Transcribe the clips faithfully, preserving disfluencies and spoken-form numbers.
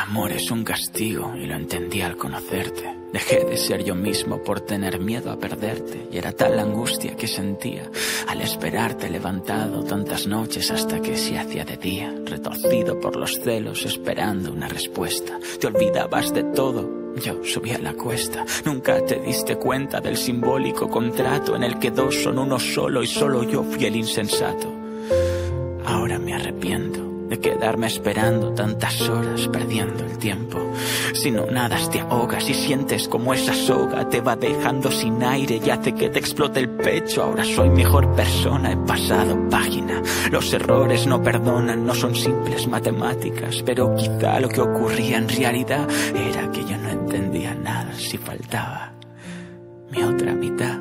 amor es un castigo y lo entendí al conocerte. Dejé de ser yo mismo por tener miedo a perderte. Y era tal la angustia que sentía al esperarte levantado tantas noches hasta que se hacía de día, retorcido por los celos esperando una respuesta. Te olvidabas de todo, yo subía la cuesta. Nunca te diste cuenta del simbólico contrato en el que dos son uno solo y solo yo fui el insensato. Ahora me arrepiento de quedarme esperando tantas horas perdiendo el tiempo. Si no nadas te ahogas y sientes como esa soga te va dejando sin aire y hace que te explote el pecho. Ahora soy mejor persona, he pasado página. Los errores no perdonan, no son simples matemáticas. Pero quizá lo que ocurría en realidad era que yo no entendía nada si faltaba mi otra mitad.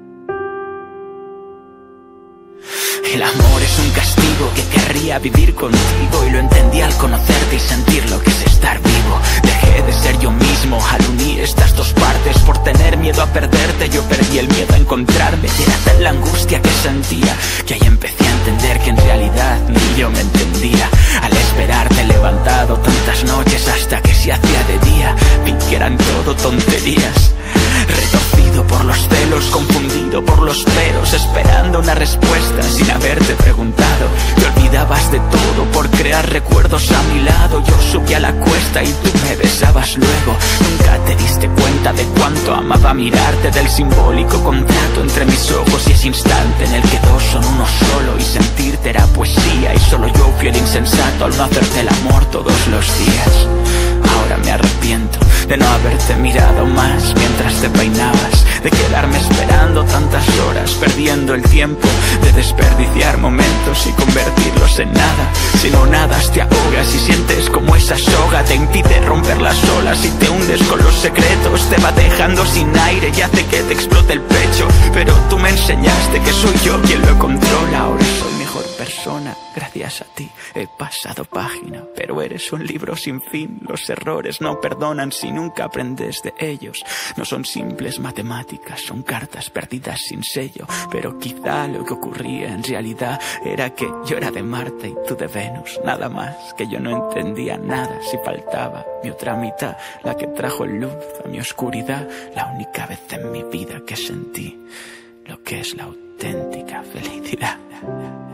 El amor es un castigo que querría vivir contigo y lo entendí al conocerte y sentir lo que es estar vivo. Dejé de ser yo mismo al unir estas dos partes. Por tener miedo a perderte yo perdí el miedo a encontrarme. Y era tal la angustia que sentía que ahí empecé a entender que en realidad ni yo me entendía. Al esperarte levantado tantas noches hasta que se hacía de día, vi que eran todo tonterías. Retorcido por los celos, confundido por los peros, esperando una respuesta sin haberte preguntado. Te olvidabas de todo por crear recuerdos a mi lado. Yo subí a la cuesta y tú me besabas luego. Nunca te diste cuenta de cuánto amaba mirarte, del simbólico contrato entre mis ojos y ese instante en el que dos son uno solo y sentirte era poesía. Y solo yo fui el insensato al no hacerte el amor todos los días. Ahora me arrepiento de no haberte mirado más mientras te peinabas, de quedarme esperando tantas horas perdiendo el tiempo, de desperdiciar momentos y convertirlos en nada. Si no nadas te ahogas y sientes como esa soga te impide romper las olas y te hundes con los secretos. Te va dejando sin aire y hace que te explote el pecho. Pero tú me enseñaste que soy yo quien lo controla. Ahora soy mejor persona, gracias a ti he pasado página. Pero eres un libro sin fin, los errores no perdonan si nunca aprendes de ellos. No son simples matemáticas, son cartas perdidas sin sello. Pero quizá lo que ocurría en realidad era que yo era de Marte y tú de Venus. Nada más, que yo no entendía nada si faltaba mi otra mitad, la que trajo luz a mi oscuridad. La única vez en mi vida que sentí lo que es la auténtica felicidad.